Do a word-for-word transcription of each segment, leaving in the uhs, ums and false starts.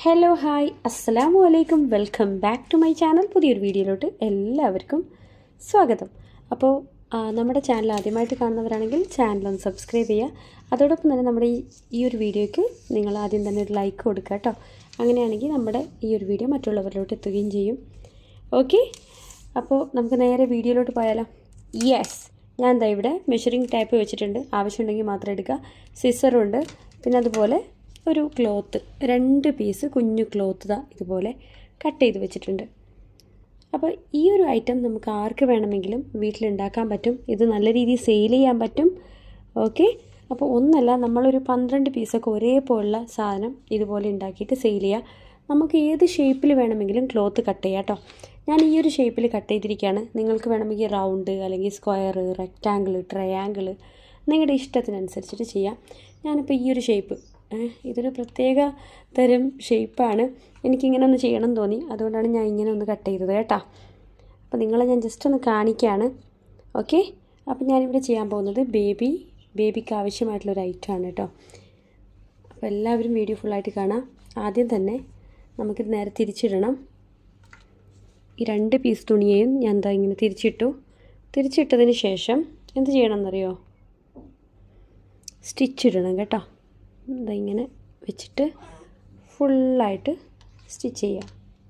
Hello hi അസ്സലാമു അലൈക്കും welcome back to my channel. പുതിയൊരു വീഡിയോയിലോട്ട് എല്ലാവർക്കും സ്വാഗതം. അപ്പോൾ നമ്മുടെ ചാനൽ ആദ്യമായിട്ട് കാണുന്നവരാണെങ്കിൽ ചാനലൊന്ന് സബ്സ്ക്രൈബ് ചെയ്യുക. അതോടൊപ്പം തന്നെ നമ്മുടെ ഈ ഈ ഒരു വീഡിയോയ്ക്ക് നിങ്ങൾ ആദ്യം തന്നെ ഒരു ലൈക്ക് കൊടുക്കുക കേട്ടോ. അങ്ങനെയാണെങ്കിൽ നമ്മുടെ ഈ ഒരു വീഡിയോ മറ്റുള്ളവരിലോട്ട് എത്തുകയും ചെയ്യും. ഓക്കെ, അപ്പോൾ നമുക്ക് നേരെ വീഡിയോയിലോട്ട് പോയാലോ. യെസ്, ഞാൻ എന്താ ഇവിടെ മെഷറിംഗ് ടൈപ്പ് വെച്ചിട്ടുണ്ട്. ആവശ്യമുണ്ടെങ്കിൽ മാത്രം എടുക്കുക. സിസറുണ്ട്, പിന്നെ അതുപോലെ ഒരു ക്ലോത്ത്, രണ്ട് പീസ് കുഞ്ഞു ക്ലോത്ത് ഇതാ ഇതുപോലെ കട്ട് ചെയ്ത് വെച്ചിട്ടുണ്ട്. അപ്പോൾ ഈ ഒരു ഐറ്റം നമുക്ക് ആർക്ക് വേണമെങ്കിലും വീട്ടിലുണ്ടാക്കാൻ പറ്റും. ഇത് നല്ല രീതിയിൽ സെയിൽ ചെയ്യാൻ പറ്റും. ഓക്കെ, അപ്പോൾ ഒന്നല്ല, നമ്മളൊരു പന്ത്രണ്ട് പീസൊക്കെ ഒരേപോലുള്ള സാധനം ഇതുപോലെ ഉണ്ടാക്കിയിട്ട് സെയിൽ ചെയ്യുക. നമുക്ക് ഏത് ഷേപ്പിൽ വേണമെങ്കിലും ക്ലോത്ത് കട്ട് ചെയ്യാം കേട്ടോ. ഞാൻ ഈ ഒരു ഷേപ്പിൽ കട്ട് ചെയ്തിരിക്കുകയാണ്. നിങ്ങൾക്ക് വേണമെങ്കിൽ റൗണ്ട് അല്ലെങ്കിൽ സ്ക്വയർ, റെക്റ്റാങ്കിൾ, ട്രയാങ്കിൾ നിങ്ങളുടെ ഇഷ്ടത്തിനനുസരിച്ചിട്ട് ചെയ്യാം. ഞാനിപ്പോൾ ഈ ഒരു ഷേപ്പ്, ഇതൊരു പ്രത്യേക തരം ഷേപ്പാണ്, എനിക്കിങ്ങനെ ഒന്ന് ചെയ്യണം എന്ന് തോന്നി, അതുകൊണ്ടാണ് ഞാൻ ഇങ്ങനെ ഒന്ന് കട്ട് ചെയ്തത് കേട്ടോ. അപ്പോൾ നിങ്ങളെ ഞാൻ ജസ്റ്റ് ഒന്ന് കാണിക്കുകയാണ്. ഓക്കെ, അപ്പോൾ ഞാനിവിടെ ചെയ്യാൻ പോകുന്നത് ബേബി ബേബിക്ക് ആവശ്യമായിട്ടുള്ളൊരു ഐറ്റമാണ് കേട്ടോ. അപ്പോൾ എല്ലാവരും വീഡിയോ ഫുള്ളായിട്ട് കാണാം. ആദ്യം തന്നെ നമുക്കിത് നേരെ തിരിച്ചിടണം. ഈ രണ്ട് പീസ് തുണിയെയും ഞാൻ എന്താ ഇങ്ങനെ തിരിച്ചിട്ടു. തിരിച്ചിട്ടതിന് ശേഷം എന്ത് ചെയ്യണം എന്നറിയോ? സ്റ്റിച്ചിടണം കേട്ടോ. എന്താ ഇങ്ങനെ വെച്ചിട്ട് ഫുള്ളായിട്ട് സ്റ്റിച്ച് ചെയ്യാം.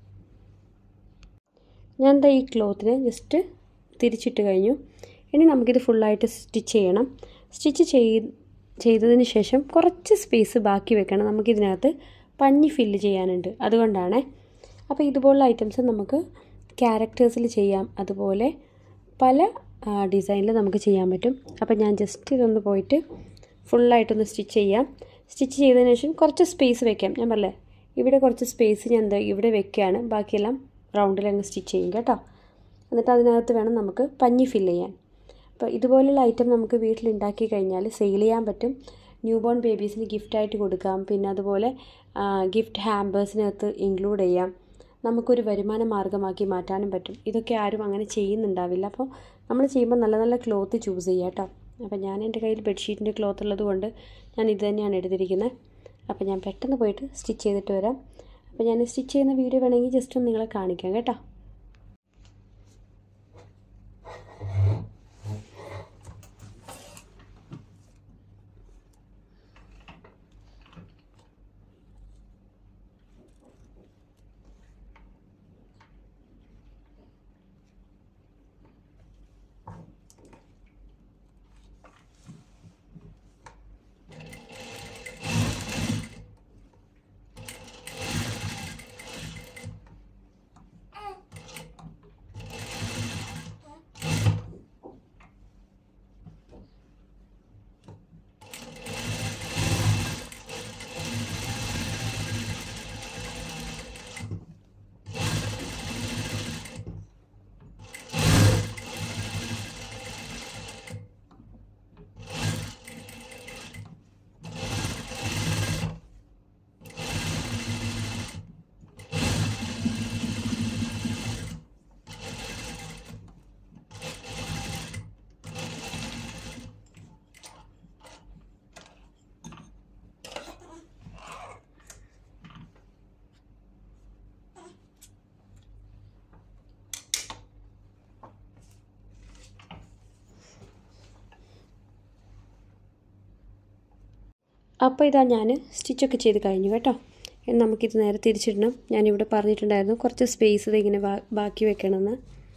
ഞാൻ എന്താ ഈ ക്ലോത്തിനെ ജസ്റ്റ് തിരിച്ചിട്ട് കഴിഞ്ഞു. ഇനി നമുക്കിത് ഫുള്ളായിട്ട് സ്റ്റിച്ച് ചെയ്യണം. സ്റ്റിച്ച് ചെയ്ത് ചെയ്തതിന് ശേഷം കുറച്ച് സ്പേസ് ബാക്കി വെക്കണം. നമുക്കിതിനകത്ത് പഞ്ഞി ഫില്ല് ചെയ്യാനുണ്ട്, അതുകൊണ്ടാണ്. അപ്പോൾ ഇതുപോലുള്ള ഐറ്റംസ് നമുക്ക് ക്യാരക്ടേഴ്സിൽ ചെയ്യാം, അതുപോലെ പല ഡിസൈനിൽ നമുക്ക് ചെയ്യാൻ പറ്റും. അപ്പോൾ ഞാൻ ജസ്റ്റ് ഇതൊന്ന് പോയിട്ട് ഫുള്ളായിട്ടൊന്ന് സ്റ്റിച്ച് ചെയ്യാം. സ്റ്റിച്ച് ചെയ്തതിന് ശേഷം കുറച്ച് സ്പേസ് വെക്കാം. ഞാൻ പറഞ്ഞേ ഇവിടെ കുറച്ച് സ്പേസ് ഞാൻ എന്താ ഇവിടെ വെക്കുകയാണ്. ബാക്കിയെല്ലാം റൗണ്ടിൽ അങ്ങ് സ്റ്റിച്ച് ചെയ്യും കേട്ടോ. എന്നിട്ട് അതിനകത്ത് വേണം നമുക്ക് പഞ്ഞി ഫില്ല് ചെയ്യാൻ. അപ്പോൾ ഇതുപോലുള്ള ഐറ്റം നമുക്ക് വീട്ടിലുണ്ടാക്കി കഴിഞ്ഞാൽ സെയിൽ ചെയ്യാൻ പറ്റും. ന്യൂ ബോൺ ബേബീസിന് ഗിഫ്റ്റായിട്ട് കൊടുക്കാം. പിന്നെ അതുപോലെ ഗിഫ്റ്റ് ഹാമ്പേഴ്സിനകത്ത് ഇൻക്ലൂഡ് ചെയ്യാം. നമുക്കൊരു വരുമാന മാർഗ്ഗമാക്കി മാറ്റാനും പറ്റും. ഇതൊക്കെ ആരും അങ്ങനെ ചെയ്യുന്നുണ്ടാവില്ല. അപ്പോൾ നമ്മൾ ചെയ്യുമ്പോൾ നല്ല നല്ല ക്ലോത്ത് ചൂസ് ചെയ്യുക കേട്ടോ. അപ്പോൾ ഞാൻ എൻ്റെ കയ്യിൽ ബെഡ്ഷീറ്റിൻ്റെ ക്ലോത്ത് ഉള്ളത് കൊണ്ട് ഞാൻ ഇത് തന്നെയാണ് എടുത്തിരിക്കുന്നത്. അപ്പോൾ ഞാൻ പെട്ടെന്ന് പോയിട്ട് സ്റ്റിച്ച് ചെയ്തിട്ട് വരാം. അപ്പോൾ ഞാൻ സ്റ്റിച്ച് ചെയ്യുന്ന വീഡിയോ വേണമെങ്കിൽ ജസ്റ്റ് ഒന്ന് നിങ്ങളെ കാണിക്കാം കേട്ടോ. അപ്പോൾ ഇതാ ഞാൻ സ്റ്റിച്ചൊക്കെ ചെയ്ത് കഴിഞ്ഞു കേട്ടോ. ഇനി നമുക്കിത് നേരെ തിരിച്ചിടണം. ഞാനിവിടെ പറഞ്ഞിട്ടുണ്ടായിരുന്നു കുറച്ച് സ്പേസ് ഇത് ഇങ്ങനെ ബാക്കി വെക്കണമെന്ന്.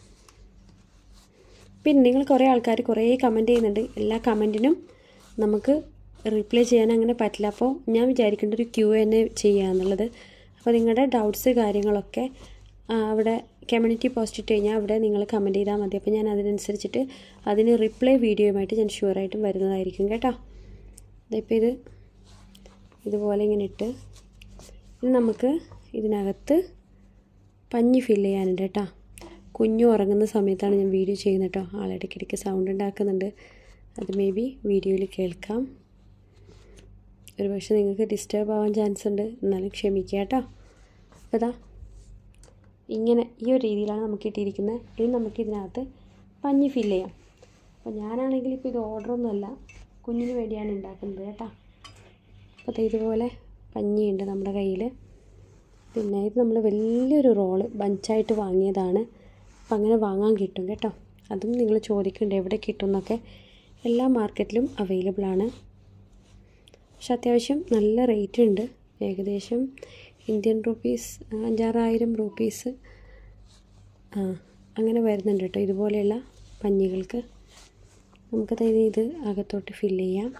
പിന്നെ നിങ്ങൾ കുറേ ആൾക്കാർ കുറേ കമൻറ്റ് ചെയ്യുന്നുണ്ട്. എല്ലാ കമൻറ്റിനും നമുക്ക് റിപ്ലൈ ചെയ്യാൻ അങ്ങനെ പറ്റില്ല. അപ്പോൾ ഞാൻ വിചാരിക്കേണ്ട ഒരു ക്യൂ തന്നെ ചെയ്യുക എന്നുള്ളത്. അപ്പോൾ നിങ്ങളുടെ ഡൗട്ട്സ് കാര്യങ്ങളൊക്കെ അവിടെ കമ്മ്യൂണിറ്റി പോസ്റ്റ് ഇട്ട് കഴിഞ്ഞാൽ അവിടെ നിങ്ങൾ കമൻറ്റ് ചെയ്താൽ മതി. അപ്പോൾ ഞാൻ അതിനനുസരിച്ചിട്ട് അതിന് റിപ്ലൈ വീഡിയോയുമായിട്ട് ഞാൻ ഷുവറായിട്ടും വരുന്നതായിരിക്കും കേട്ടോ. ഇതിപ്പോൾ ഇത് ഇതുപോലെ ഇങ്ങനെ ഇട്ട് ഇനി നമുക്ക് ഇതിനകത്ത് പഞ്ഞി ഫില്ല് ചെയ്യാനുണ്ട് കേട്ടോ. കുഞ്ഞു ഉറങ്ങുന്ന സമയത്താണ് ഞാൻ വീഡിയോ ചെയ്യുന്നത് കേട്ടോ. ആളിടയ്ക്കിടയ്ക്ക് സൗണ്ട് ഉണ്ടാക്കുന്നുണ്ട്, അത് മേ ബി വീഡിയോയിൽ കേൾക്കാം. ഒരു പക്ഷേ നിങ്ങൾക്ക് ഡിസ്റ്റർബ് ആവാൻ ചാൻസ് ഉണ്ട്, എന്നാലും ക്ഷമിക്കുക കേട്ടോ. അപ്പോൾ ഇതാ ഇങ്ങനെ ഈ ഒരു രീതിയിലാണ് നമുക്ക് ഇട്ടിരിക്കുന്നത്. ഇനി നമുക്കിതിനകത്ത് പഞ്ഞി ഫില്ല് ചെയ്യാം. അപ്പോൾ ഞാനാണെങ്കിൽ ഇപ്പോൾ ഇത് ഓർഡറൊന്നുമല്ല, കുഞ്ഞിന് വേണ്ടിയാണ് ഉണ്ടാക്കുന്നത് കേട്ടോ. അപ്പോൾ ഇതുപോലെ പഞ്ഞിയുണ്ട് നമ്മുടെ കയ്യിൽ. പിന്നെ ഇത് നമ്മൾ വലിയൊരു റോള് ബഞ്ചായിട്ട് വാങ്ങിയതാണ്. അപ്പം അങ്ങനെ വാങ്ങാൻ കിട്ടും കേട്ടോ. അതും നിങ്ങൾ ചോദിക്കുന്നുണ്ട് എവിടെ കിട്ടും എന്നൊക്കെ. എല്ലാ മാർക്കറ്റിലും അവൈലബിൾ ആണ്. പക്ഷെ അത്യാവശ്യം നല്ല റേറ്റ് ഉണ്ട്. ഏകദേശം ഇന്ത്യൻ റുപ്പീസ് അഞ്ചാറായിരം റുപ്പീസ് ആ അങ്ങനെ വരുന്നുണ്ട് കേട്ടോ ഇതുപോലെയുള്ള പഞ്ഞികൾക്ക്. നമുക്കത് ഇത് അകത്തോട്ട് ഫില്ല് ചെയ്യാം.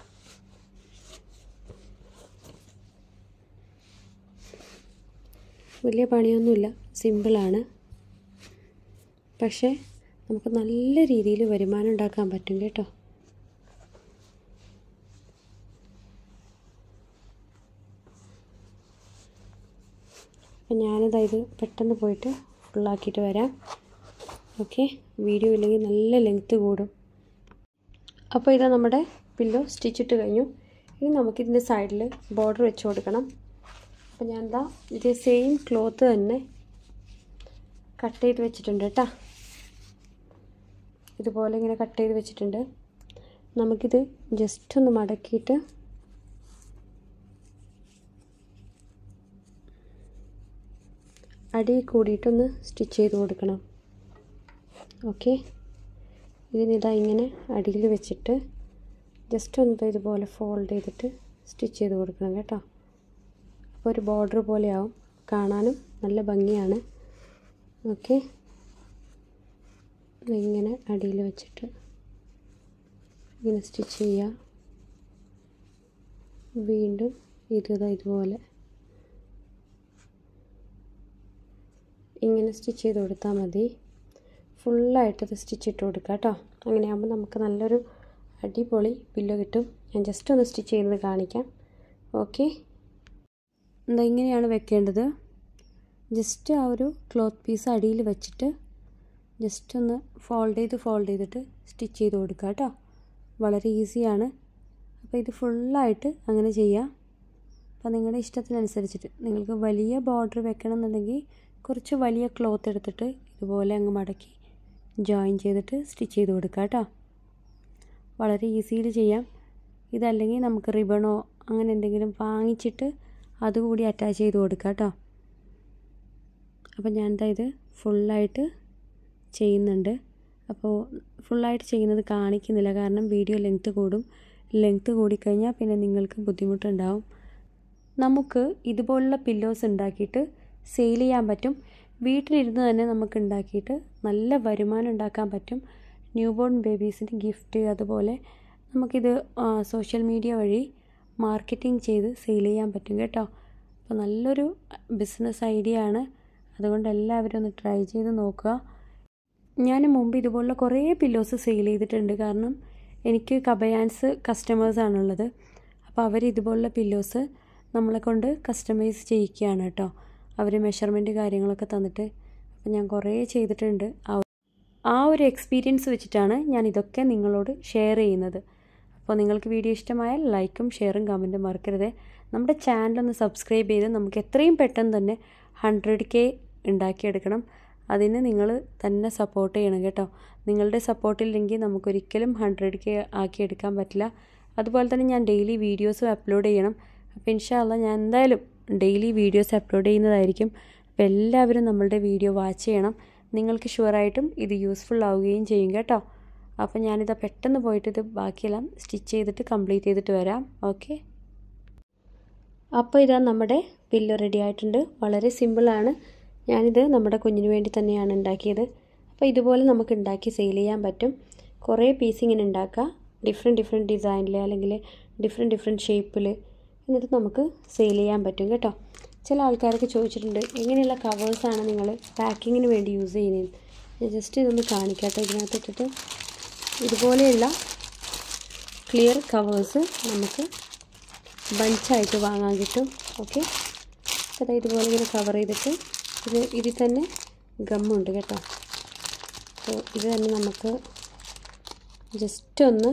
വലിയ പണിയൊന്നുമില്ല, സിമ്പിളാണ്. പക്ഷേ നമുക്ക് നല്ല രീതിയിൽ വരുമാനം ഉണ്ടാക്കാൻ പറ്റും കേട്ടോ. അപ്പം ഞാനതായത് പെട്ടെന്ന് പോയിട്ട് ഫുള്ളാക്കിയിട്ട് വരാം. ഓക്കെ, വീഡിയോ ഇല്ലെങ്കിൽ നല്ല ലെങ്ത്ത് കൂടും. അപ്പോൾ ഇതാ നമ്മുടെ പില്ലോ സ്റ്റിച്ചിട്ട് കഴിഞ്ഞു. ഇനി നമുക്കിതിൻ്റെ സൈഡിൽ ബോർഡർ വെച്ച് കൊടുക്കണം. അപ്പോൾ ഞാൻ എന്താ ഇതേ സെയിം ക്ലോത്ത് തന്നെ കട്ട് ചെയ്ത് വെച്ചിട്ടുണ്ട് കേട്ടോ. ഇതുപോലെ ഇങ്ങനെ കട്ട് ചെയ്ത് വെച്ചിട്ടുണ്ട്. നമുക്കിത് ജസ്റ്റ് ഒന്ന് മടക്കിയിട്ട് അടി കൂടിയിട്ടൊന്ന് സ്റ്റിച്ച് ചെയ്ത് കൊടുക്കണം. ഓക്കെ, ഇതിനിതാ ഇങ്ങനെ അടിയിൽ വെച്ചിട്ട് ജസ്റ്റ് ഒന്ന് ഇതുപോലെ ഫോൾഡ് ചെയ്തിട്ട് സ്റ്റിച്ച് ചെയ്ത് കൊടുക്കണം കേട്ടോ. അപ്പോൾ ഒരു ബോർഡർ പോലെയാവും, കാണാനും നല്ല ഭംഗിയാണ്. ഓക്കെ, ഇങ്ങനെ അടിയിൽ വെച്ചിട്ട് ഇങ്ങനെ സ്റ്റിച്ച് ചെയ്യുക. വീണ്ടും ഇത് ഇതുപോലെ ഇങ്ങനെ സ്റ്റിച്ച് ചെയ്ത് കൊടുത്താൽ മതി. ഫുള്ളായിട്ടത് സ്റ്റിച്ച് ഇട്ട് കൊടുക്കുക കേട്ടോ. അങ്ങനെയാകുമ്പോൾ നമുക്ക് നല്ലൊരു അടിപൊളി പില്ലോ കിട്ടും. ഞാൻ ജസ്റ്റ് ഒന്ന് സ്റ്റിച്ച് ചെയ്യുന്നത് കാണിക്കാം. ഓക്കെ, എന്താ ഇങ്ങനെയാണ് വെക്കേണ്ടത്. ജസ്റ്റ് ആ ഒരു ക്ലോത്ത് പീസ് അടിയിൽ വെച്ചിട്ട് ജസ്റ്റ് ഒന്ന് ഫോൾഡ് ചെയ്ത് ഫോൾഡ് ചെയ്തിട്ട് സ്റ്റിച്ച് ചെയ്ത് കൊടുക്കുക കേട്ടോ. വളരെ ഈസിയാണ്. അപ്പോൾ ഇത് ഫുള്ളായിട്ട് അങ്ങനെ ചെയ്യാം. അപ്പോൾ നിങ്ങളുടെ ഇഷ്ടത്തിനനുസരിച്ചിട്ട് നിങ്ങൾക്ക് വലിയ ബോർഡർ വെക്കണം എന്നുണ്ടെങ്കിൽ കുറച്ച് വലിയ ക്ലോത്ത് എടുത്തിട്ട് ഇതുപോലെ അങ്ങ് മടക്കി ജോയിൻ ചെയ്തിട്ട് സ്റ്റിച്ച് ചെയ്ത് കൊടുക്കുക കേട്ടോ. വളരെ ഈസിയിൽ ചെയ്യാം. ഇതല്ലെങ്കിൽ നമുക്ക് റിബണോ അങ്ങനെ എന്തെങ്കിലും വാങ്ങിച്ചിട്ട് അതുകൂടി അറ്റാച്ച് ചെയ്ത് കൊടുക്കുക കേട്ടോ. അപ്പോൾ ഞാൻ എന്താ ഇത് ഫുള്ളായിട്ട് ചെയ്യുന്നുണ്ട്. അപ്പോൾ ഫുള്ളായിട്ട് ചെയ്യുന്നത് കാണിക്കുന്നില്ല, കാരണം വീഡിയോ ലെങ്ത്ത് കൂടും. ലെങ്ത്ത് കൂടിക്കഴിഞ്ഞാൽ പിന്നെ നിങ്ങൾക്ക് ബുദ്ധിമുട്ടുണ്ടാവും. നമുക്ക് ഇതുപോലുള്ള പില്ലോസ് ഉണ്ടാക്കിയിട്ട് സെയിൽ ചെയ്യാൻ പറ്റും. വീട്ടിലിരുന്ന് തന്നെ നമുക്ക് ഉണ്ടാക്കിയിട്ട് നല്ല വരുമാനം ഉണ്ടാക്കാൻ പറ്റും. ന്യൂ ബോൺ ബേബീസിന് ഗിഫ്റ്റ്, അതുപോലെ നമുക്കിത് സോഷ്യൽ മീഡിയ വഴി മാർക്കറ്റിംഗ് ചെയ്ത് സെയിൽ ചെയ്യാൻ പറ്റും കേട്ടോ. അപ്പോൾ നല്ലൊരു ബിസിനസ് ഐഡിയ ആണ്. അതുകൊണ്ട് എല്ലാവരും ഒന്ന് ട്രൈ ചെയ്ത് നോക്കുക. ഞാൻ മുമ്പ് ഇതുപോലുള്ള കുറേ പില്ലോസ് സെയിൽ ചെയ്തിട്ടുണ്ട്. കാരണം എനിക്ക് കബയാൻസ് കസ്റ്റമേഴ്സാണുള്ളത്. അപ്പോൾ അവർ ഇതുപോലുള്ള പില്ലോസ് നമ്മളെ കൊണ്ട് കസ്റ്റമൈസ് ചെയ്യിക്കുകയാണ് കേട്ടോ. അവർ മെഷർമെൻറ്റ് കാര്യങ്ങളൊക്കെ തന്നിട്ട്. അപ്പോൾ ഞാൻ കുറേ ചെയ്തിട്ടുണ്ട്. ആ ഒരു എക്സ്പീരിയൻസ് വെച്ചിട്ടാണ് ഞാൻ ഇതൊക്കെ നിങ്ങളോട് ഷെയർ ചെയ്യുന്നത്. അപ്പോൾ നിങ്ങൾക്ക് വീഡിയോ ഇഷ്ടമായാൽ ലൈക്കും ഷെയറും കമൻറ്റും മറക്കരുത്. നമ്മുടെ ചാനലൊന്ന് സബ്സ്ക്രൈബ് ചെയ്ത് നമുക്ക് എത്രയും പെട്ടെന്ന് തന്നെ ഹൺഡ്രഡ് കെ ഉണ്ടാക്കിയെടുക്കണം. അതിന് നിങ്ങൾ തന്നെ സപ്പോർട്ട് ചെയ്യണം കേട്ടോ. നിങ്ങളുടെ സപ്പോർട്ടില്ലെങ്കിൽ നമുക്കൊരിക്കലും ഹൺഡ്രഡ് കെ ആക്കിയെടുക്കാൻ പറ്റില്ല. അതുപോലെ തന്നെ ഞാൻ ഡെയിലി വീഡിയോസും അപ്ലോഡ് ചെയ്യണം. അപ്പോൾ ഇൻഷാ അല്ലാഹ് ഞാൻ എന്തായാലും ഡെയിലി വീഡിയോസ് അപ്ലോഡ് ചെയ്യുന്നതായിരിക്കും. അപ്പോൾ എല്ലാവരും നമ്മളുടെ വീഡിയോ വാച്ച് ചെയ്യണം. നിങ്ങൾക്ക് ഷുവറായിട്ടും ഇത് യൂസ്ഫുൾ ആവുകയും ചെയ്യും കേട്ടോ. അപ്പോൾ ഞാനിത് പെട്ടെന്ന് പോയിട്ട് ഇത് ബാക്കിയെല്ലാം സ്റ്റിച്ച് ചെയ്തിട്ട് കംപ്ലീറ്റ് ചെയ്തിട്ട് വരാം. ഓക്കെ, അപ്പോൾ ഇതാ നമ്മുടെ പില്ലോ റെഡി ആയിട്ടുണ്ട്. വളരെ സിമ്പിളാണ്. ഞാനിത് നമ്മുടെ കുഞ്ഞിന് വേണ്ടി തന്നെയാണ് ഉണ്ടാക്കിയത്. അപ്പോൾ ഇതുപോലെ നമുക്ക് ഉണ്ടാക്കി സെയിൽ ചെയ്യാൻ പറ്റും. കുറേ പീസ് ഇങ്ങനെ ഉണ്ടാക്കുക, ഡിഫറെൻറ്റ് ഡിഫറെൻറ്റ് ഡിസൈനിൽ അല്ലെങ്കിൽ ഡിഫറെൻറ്റ് ഡിഫറെൻറ്റ് ഷേപ്പിൽ. എന്നിട്ട് നമുക്ക് സെയിൽ ചെയ്യാൻ പറ്റും കേട്ടോ. ചില ആൾക്കാരൊക്കെ ചോദിച്ചിട്ടുണ്ട് എങ്ങനെയുള്ള കവേഴ്സാണ് നിങ്ങൾ പാക്കിങ്ങിന് വേണ്ടി യൂസ് ചെയ്യുന്നത്. ഞാൻ ജസ്റ്റ് ഇതൊന്ന് കാണിക്കാം കേട്ടോ. ഇതിനകത്തിട്ടിട്ട് ഇതുപോലെയുള്ള ക്ലിയർ കവേഴ്സ് നമുക്ക് ബഞ്ചായിട്ട് വാങ്ങാൻ കിട്ടും. ഓക്കെ, അപ്പോൾ ഇതുപോലെ ഇങ്ങനെ കവർ ചെയ്തിട്ട് ഇത് ഇതിൽ തന്നെ ഗമ്മുണ്ട് കേട്ടോ. അപ്പോൾ ഇത് തന്നെ നമുക്ക് ജസ്റ്റ് ഒന്ന്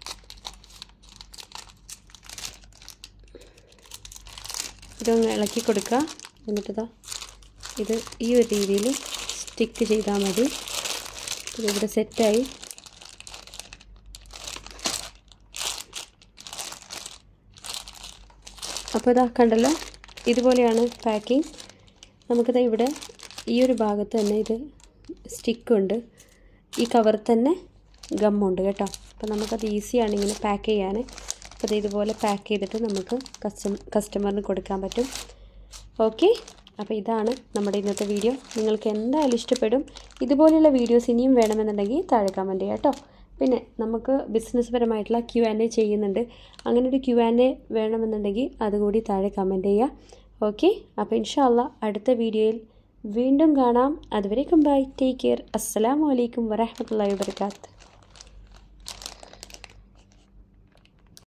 ഇതൊന്ന് ഇളക്കി കൊടുക്കുക. എന്നിട്ടിതാ ഇത് ഈ ഒരു രീതിയിൽ സ്റ്റിക്ക് ചെയ്താൽ മതി. ഇതിവിടെ സെറ്റായി. അപ്പോൾ ഇതാ കണ്ടല്ലോ, ഇതുപോലെയാണ് പാക്കിംഗ്. നമുക്കിത് ഇവിടെ ഈ ഒരു ഭാഗത്ത് തന്നെ ഇത് സ്റ്റിക്കുണ്ട്, ഈ കവർ തന്നെ ഗമ്മുണ്ട് കേട്ടോ. അപ്പോൾ നമുക്കത് ഈസിയാണ് ഇങ്ങനെ പാക്ക് ചെയ്യാൻ. അപ്പോൾ ഇത് ഇതുപോലെ പാക്ക് ചെയ്തിട്ട് നമുക്ക് കസ്റ്റം കസ്റ്റമറിന് കൊടുക്കാൻ പറ്റും. ഓക്കെ, അപ്പോൾ ഇതാണ് നമ്മുടെ ഇന്നത്തെ വീഡിയോ. നിങ്ങൾക്ക് എന്തായാലും ഇഷ്ടപ്പെടും. ഇതുപോലെയുള്ള വീഡിയോസ് ഇനിയും വേണമെന്നുണ്ടെങ്കിൽ താഴെ കമൻറ്റ് ചെയ്യാം കേട്ടോ. പിന്നെ നമുക്ക് ബിസിനസ് പരമായിട്ടുള്ള ക്യു ആൻഡ് എ ചെയ്യുന്നുണ്ട്. അങ്ങനെ ഒരു ക്യു ആൻഡ് എ വേണമെന്നുണ്ടെങ്കിൽ അതുകൂടി താഴെ കമൻറ്റ് ചെയ്യുക. ഓക്കെ, അപ്പോൾ ഇൻഷാ അല്ലാ അടുത്ത വീഡിയോയിൽ വീണ്ടും കാണാം. അതുവരേക്കും ബൈ, ടേക്ക് കെയർ. അസ്സലാമു അലൈക്കും വറഹ്മത്തുള്ളാഹി വബറകാതുഹു.